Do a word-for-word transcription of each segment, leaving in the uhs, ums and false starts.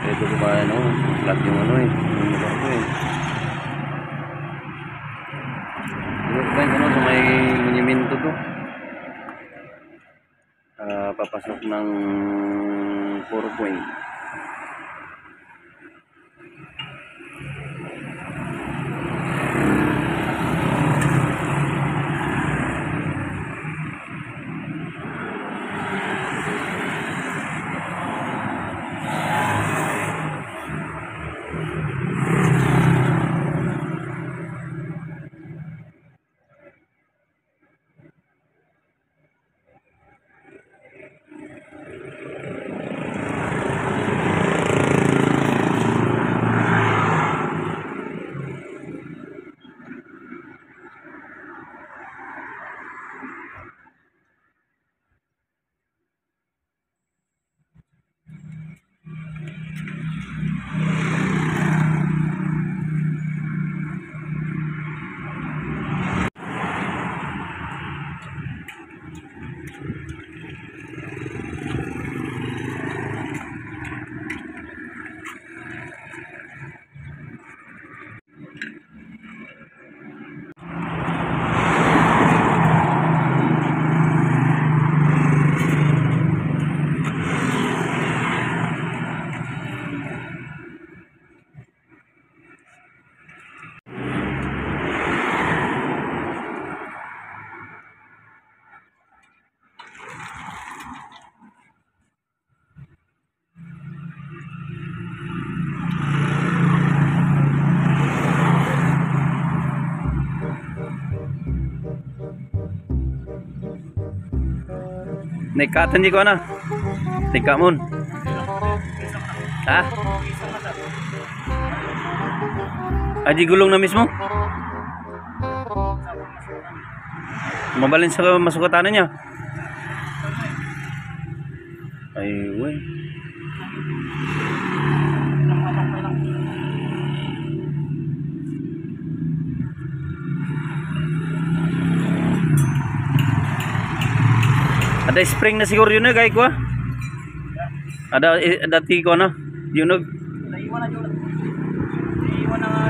Ito ko ba ano, flat yung ano eh, yung motor ko eh. Ito ko ano, sa may monumento to. Uh, papasok ng four point. Nekatan di ko na. Nekamon. Ha? Aji gulong na mismo? Mabalin sa masukatan niya. Ay, wey. Ada spring na siguro yun na kay ko. Ada dati ko na. Yun og. Naiwan na yun. Naiwan na.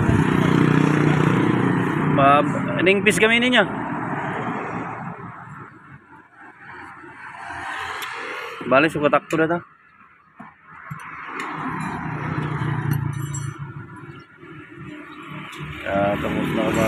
Ba, ning pis kami niya. Bale suka takto na ta. Ya, tunggu na ba.